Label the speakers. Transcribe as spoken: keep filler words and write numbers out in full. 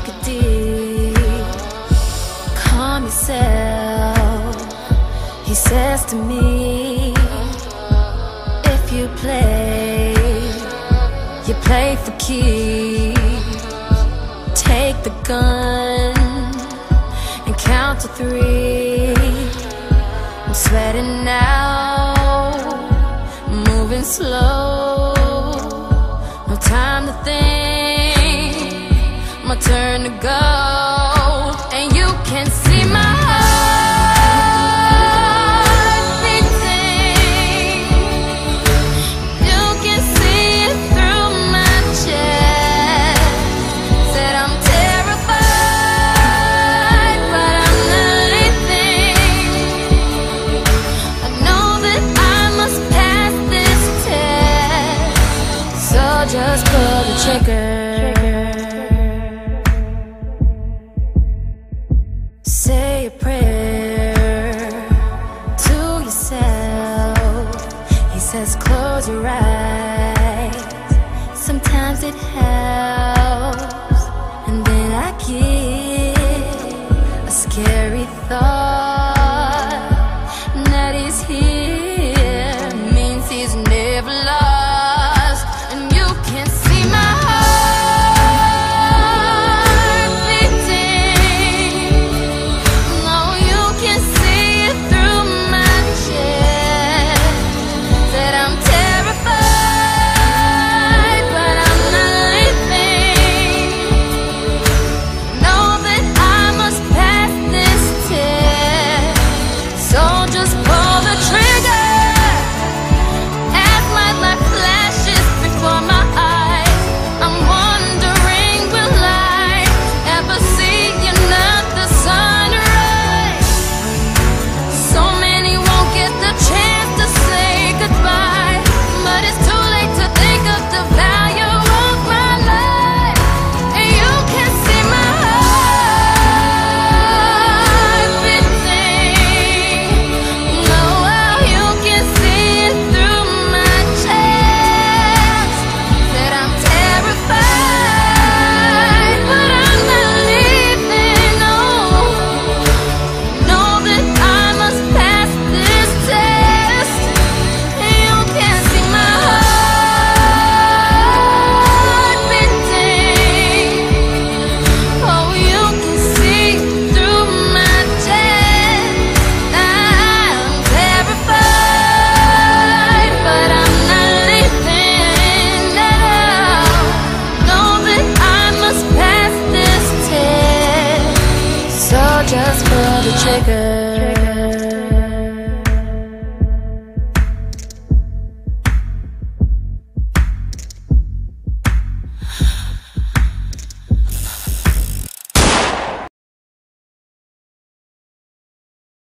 Speaker 1: take it deep. Calm yourself, he says to me. If you play, you play for keeps. Take the gun and count to three. I'm sweating now, moving slow. No time to think, my turn to go. And you can see my heart beating. You can see it through my chest. Said I'm terrified, but I'm not anything. I know that I must pass this test. So just pull the trigger. Say a prayer to yourself. He says close your eyes, sometimes it helps. And then I get a scary thought.